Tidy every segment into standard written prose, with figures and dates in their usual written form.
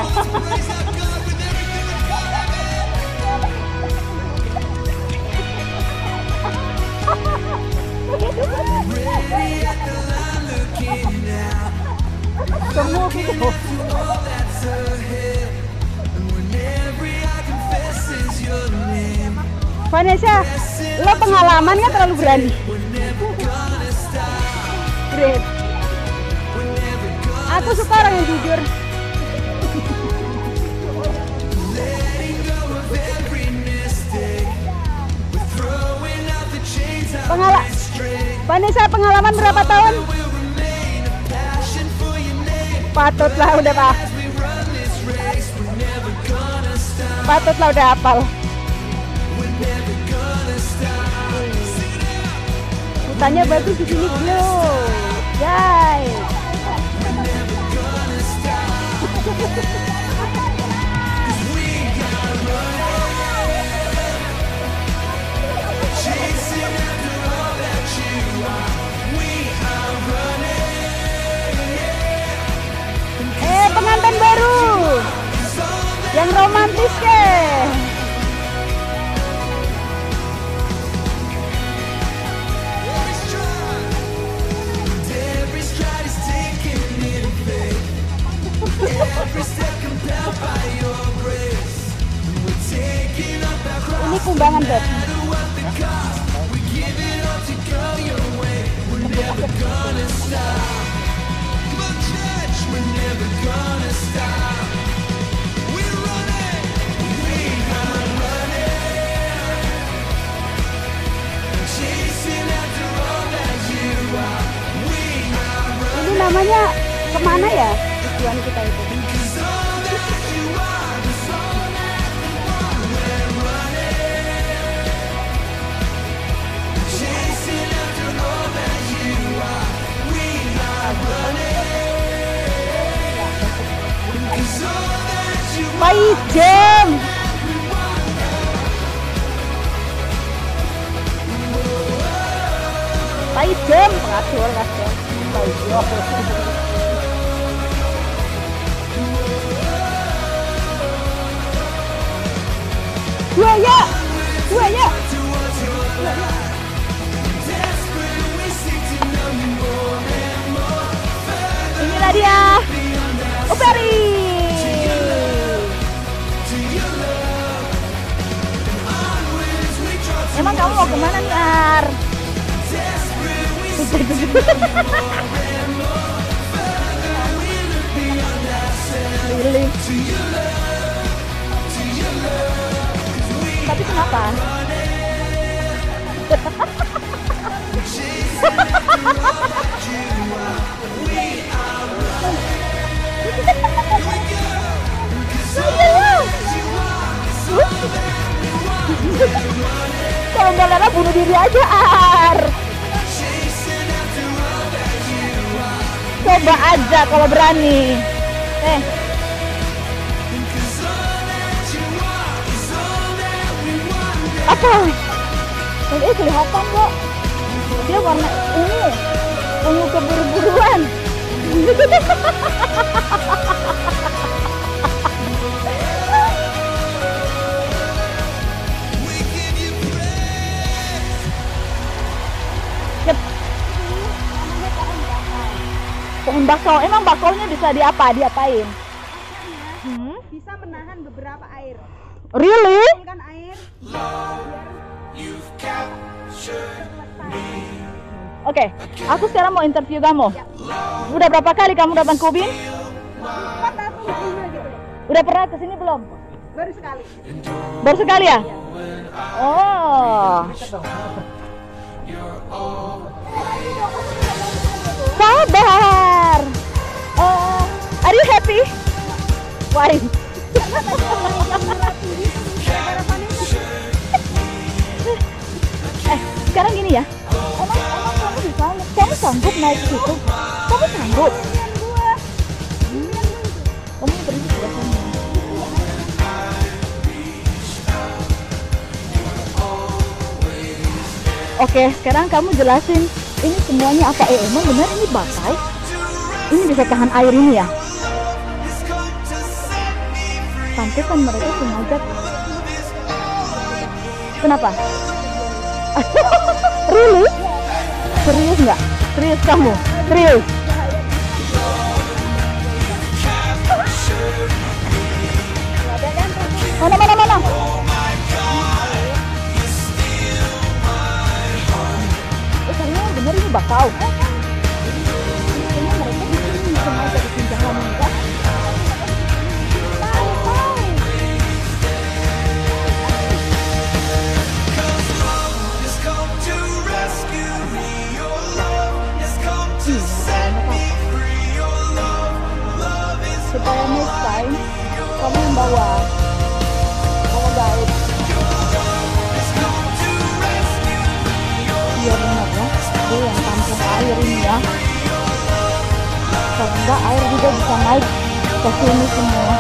Semua gitu. Vanessa, lo pengalaman kan terlalu berani. Great. Aku suka orang yang jujur. Vanessa, pengalaman berapa tahun? Patutlah udah pak. Patutlah udah hafal. Hutannya bagus di sini glow, guys. Pengantin baru yang romantis ke. Ini kumbangan beb. Ini namanya kemana ya tujuan kita itu? Paijem. Paijem, pengatur kasih. Buaya. Inilah dia, Operi. Emang kamu mau kemana nih, Ar? Lili. Tapi kenapa? Kalau nggak Lara bunuh diri aja, Ar. Coba aja kalau berani. Apa? Ini kelihatan kok. Dia warna ungu keburu-buruan. Pohon bakau, emang bakaunya bisa diapain? Bisa menahan beberapa air. Really? Kan air. Oke, aku sekarang mau interview kamu. Udah berapa kali kamu datang ke Ubin? 4 tahun gitu. Udah pernah kesini belum? Baru sekali. Baru sekali ya? Oh. Sabar. Are you happy? Why? Sekarang gini ya. Emang kamu bisa? Kamu sanggup naik ke situ? Kamu sanggup? Kamu berhenti di sana. Oke, sekarang kamu jelasin ini semuanya apa? Emang benar ini bakai? Ini bisa tahan air ini ya? Pantesan mereka sengaja. Kenapa? Really? Serius nggak? Serius kamu? Serius? Mana? Ternyata bener ini bakau. Kayaknya mereka di sini sengaja bikin jalan kan? Supaya next time kamu yang bawa guys. Biar ingat ya, dia yang tampung air ini ya. Kalau enggak air juga bisa naik ke sini semua.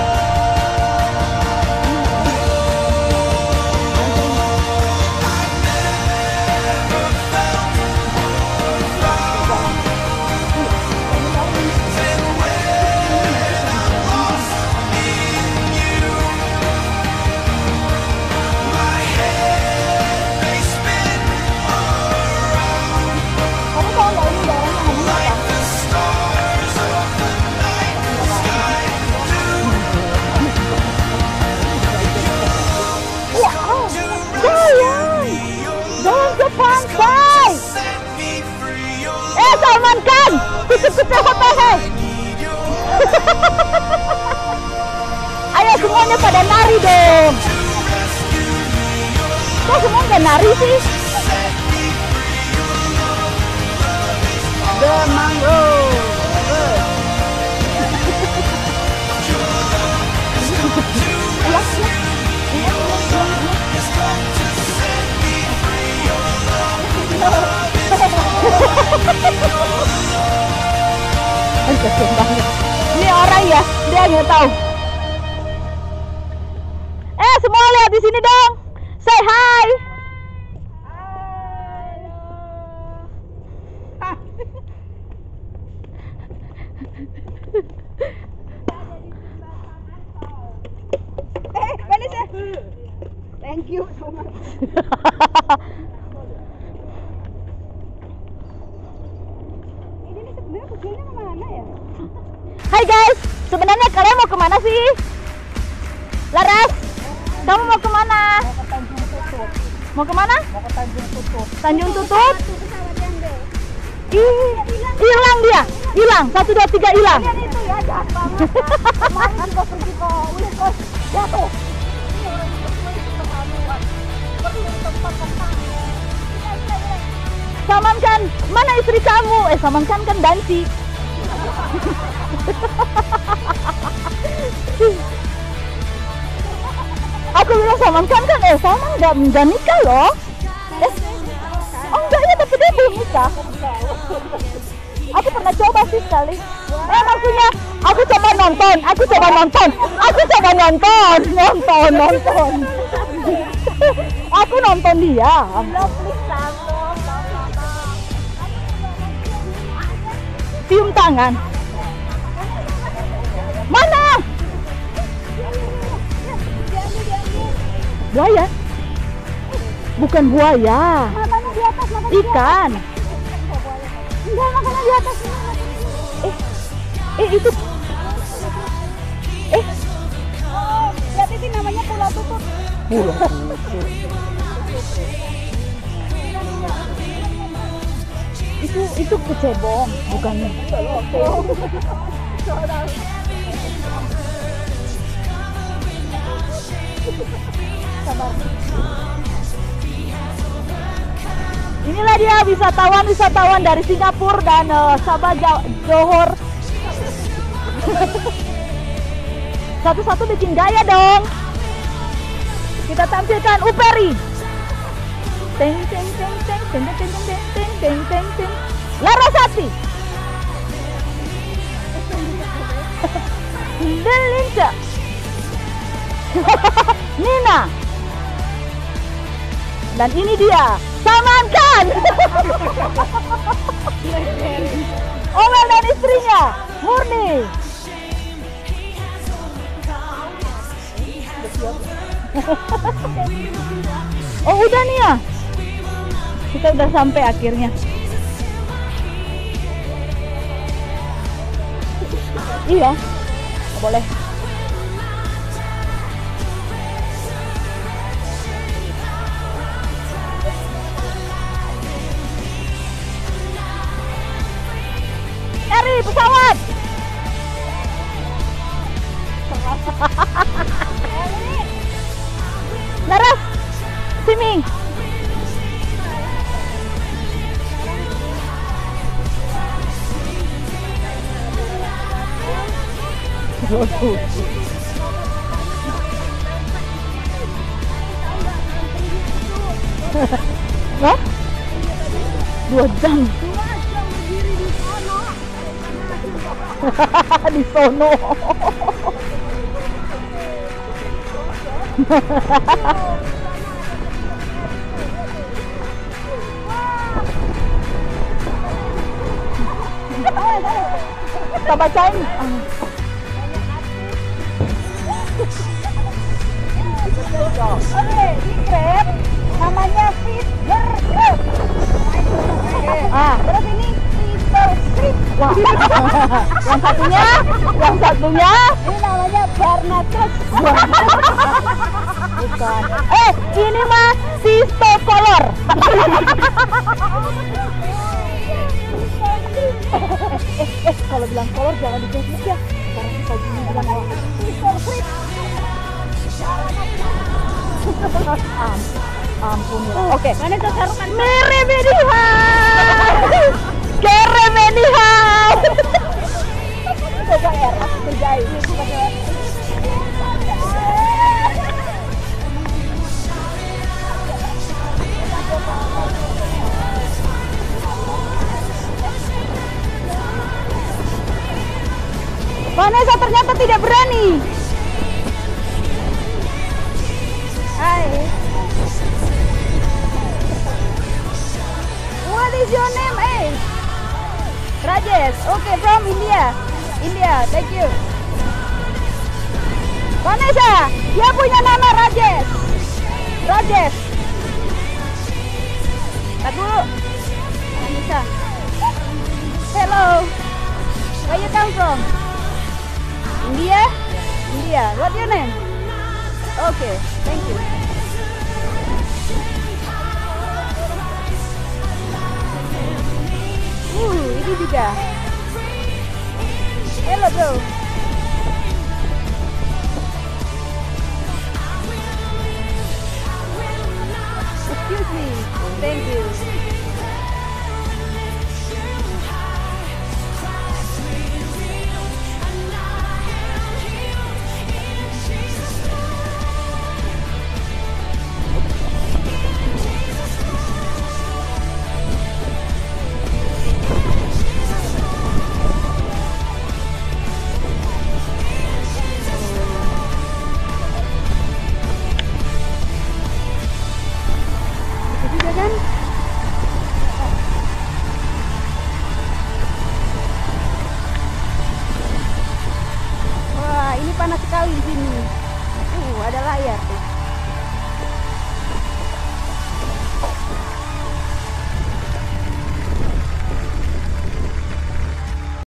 Salman Khan, kucuk-kucuk hotehe. Ayo semuanya pada nari dong. Kok semua nggak nari sih? The mango. Ini orang ya, dia nggak tahu. Semua lihat di sini dong. Say hi. Thank you so much. Hai guys, sebenarnya kalian mau kemana sih? Laras, kamu mau kemana? Mau ke Tanjung Tutut. Mau kemana? Mau ke Tanjung Tutut. Tanjung Tutut? Hilang dia, hilang. 1, 2, 3 hilang. Itu ya jahat banget. Kemarin juga pergi ke Winkos, jatuh. Salman Khan, mana istri kamu? Salman Khan kan dansi. Aku bilang Salman Khan kan, Salman nggak nikah loh. Oh enggak ya, tapi dia belum nikah. Aku pernah coba sih sekali. Maksudnya aku coba nonton. Aku nonton dia. Cium tangan. Mana? Buaya? Bukan buaya. Matanya di atas, ikan. Enggak, makanya di atas. Itu. Oh, berarti sih namanya Pulau Tutut. Pulau Tutut. Itu kecebong, bukan. Sabar. Inilah dia wisatawan dari Singapura dan Sabah Johor. Satu-satu bikin gaya dong. Kita tampilkan Uperi. Teng teng teng teng teng teng teng teng teng teng teng. Larasati. Delinda. Nina. Dan ini dia Salman Khan. Omel dan istrinya Murni. kita udah sampai akhirnya. Iya, nggak boleh. Cari pesawat. Laras, sini. Hah? 2 jam. Di sono. Kita bacain. Oke, di Grab namanya Fitter Grab. Terus ini Fitter Street. Wah. yang satunya ini namanya Barnacle. Bukan. Ini mah Sisto Color. Kalau bilang color jangan di Facebook ya. Sekarang kita bilang Sisto Street. Ampun ya. Oke. Mana itu sarukan? Mere Medihau. Kere Medihau. Coba ya, aku kerjain. Vanessa ternyata tidak berani. Hai. What is your name, Rajesh. Okay, from India. Thank you. Vanessa, dia punya nama Rajesh. Tunggu dulu. Vanessa. Hello. Where you come from? India. What your name? Okay, thank you. Ini juga. Hello bro. Excuse me. Thank you.